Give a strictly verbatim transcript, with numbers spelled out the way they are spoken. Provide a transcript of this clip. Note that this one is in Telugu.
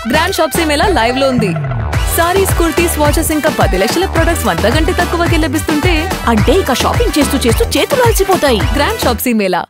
గ్రాండ్ షాప్సీ మేళా లైవ్ లో ఉంది. సారీస్, కుర్తీస్, వాచెస్ ఇంకా పది లక్షల ప్రొడక్ట్స్ వంద గంట తక్కువకి లభిస్తుంటే అంటే ఇక షాపింగ్ చేస్తూ చేస్తూ చేతులు అలసిపోతాయి. గ్రాండ్ షాప్సీ మేళా